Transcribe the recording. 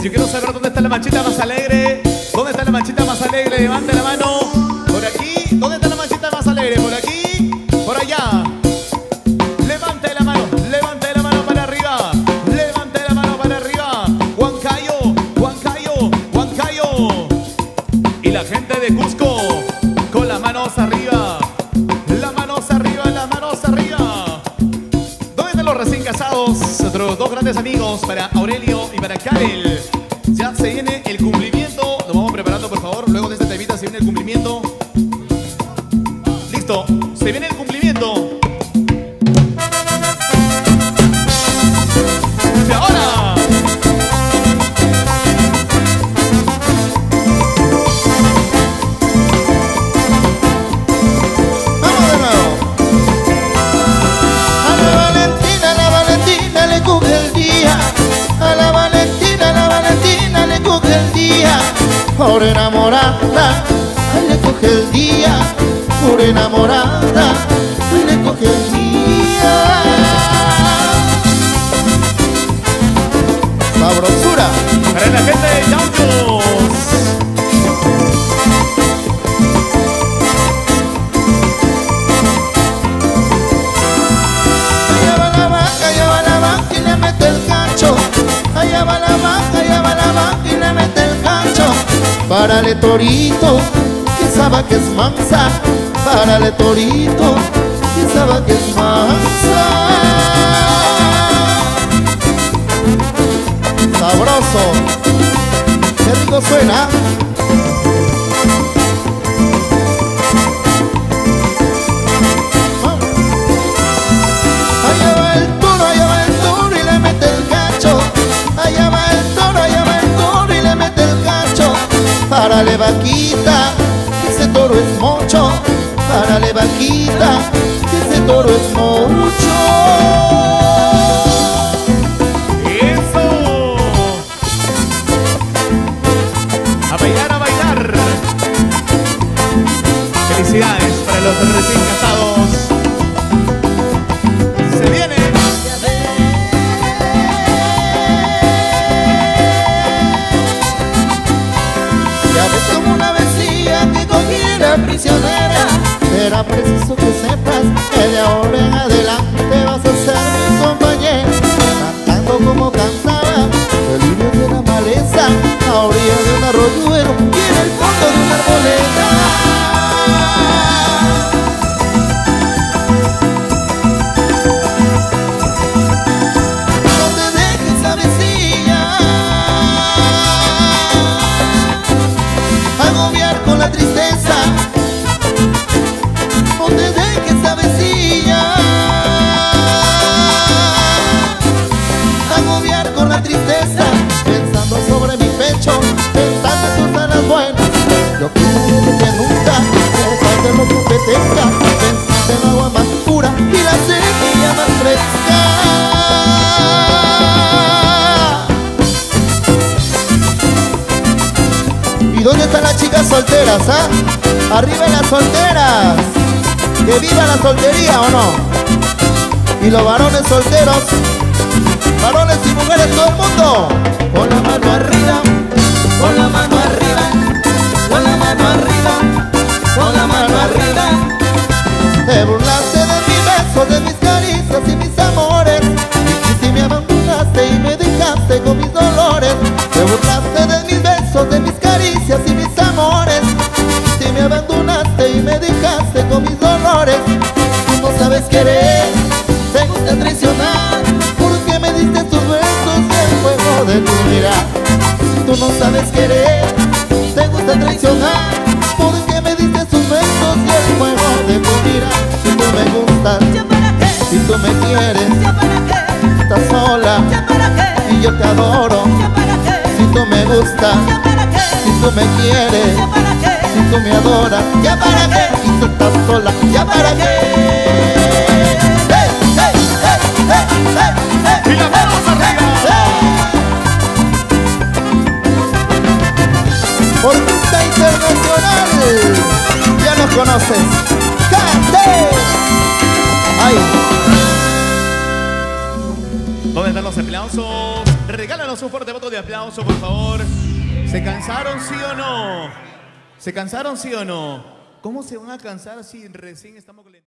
Yo quiero saber dónde está la manchita más alegre. ¿Dónde está la manchita más alegre? Levante la mano. Por aquí. ¿Dónde está la manchita más alegre? Por aquí. Por allá. Levante la mano para arriba. Levante la mano para arriba. Huancayo, Huancayo, Huancayo. Y la gente de Cusco con las manos arriba. Las manos arriba, las manos arriba. ¿Dónde están los recién casados? Nuestros dos grandes amigos, para Aurelio y para Karel. Ya se viene el cumplimiento. Nos vamos preparando, por favor. Luego de esta temita se viene el cumplimiento. Listo, se viene el cumplimiento. Y ahora vamos de nuevo. A la Valentina le coge el día. A la Valentina le coge el día. Por enamorada, ay, le coge el día. Por enamorada, ay, le coge el día. Sabrosura. para la gente de Yauchos. Allá va la vaca y le mete el gancho. Allá va la vaca y le mete el gancho. Párale, torito, que sabe que es mansa. Párale, torito, que sabe que es mansa. Sabroso, qué rico suena. Allá va el toro y le mete el gancho. Allá va el toro y le mete el gancho. Párale, vaquita, que ese toro es mocho. Párale, vaquita, que ese toro es mocho. ¡Eso! A bailar, a bailar. Felicidades para los recién casados. Se viene. Ya ves como una vecina que cogiera prisionera. Será preciso que sepas que de ahora en adelante vas a ser mi compañera. Cantando como cantaba, delirio de una maleza, a orilla de un arroyuelo y en el fondo de una arboleda. No te dejes avecillar, agobiar con la tristeza. No te dejes avecillar, agobiar con la tristeza. Pensando sobre mi pecho, pensando en tus alas buenas. Yo quiero que nunca dejes de lo que apetezca. Pensando en agua más pura y la semilla más fresca. ¿Y dónde están las chicas solteras, ah? ¡Arriba las solteras! ¡Que viva la soltería, o no! Y los varones solteros, varones y mujeres, todo el mundo, con la mano arriba, con la mano arriba, con la mano arriba, con la mano arriba. Te burlaste de mis besos, de mis caricias y mis amores. Y si me abandonaste y me dejaste con mis dolores. Te burlaste de mis besos, de mis caricias y mis amores. Y si me abandonaste y me dejaste con mis dolores. Tú no sabes querer, te gusta traicionar, porque me diste tus besos y el fuego de tu mirar. Tú no sabes querer, te gusta traicionar, porque me diste tus besos y el fuego de tu mirar. Si tú me gustas, si tú me quieres, estás sola y yo te adoro. Si tú me gustas, si tú me quieres, si tú me adoras, ¿ya para qué? Y tú estás sola, ¿ya para qué? Y las manos arriba. Orquesta Internacional, ya nos conoces. ¡Cante! ¡Ay! ¿Dónde están los aplausos? Regálanos un fuerte voto de aplauso, por favor. ¿Se cansaron, sí o no? ¿Se cansaron, sí o no? ¿Cómo se van a cansar si recién estamos con